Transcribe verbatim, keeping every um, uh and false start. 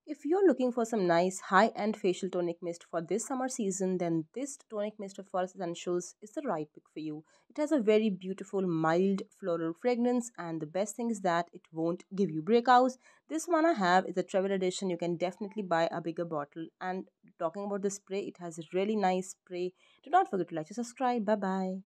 If you're looking for some nice high-end facial tonic mist for this summer season, then this tonic mist of Forest Essentials is the right pick for you. It has a very beautiful, mild floral fragrance, and the best thing is that it won't give you breakouts. This one I have is a travel edition. You can definitely buy a bigger bottle. And talking about the spray, it has a really nice spray. Do not forget to like to subscribe. Bye bye.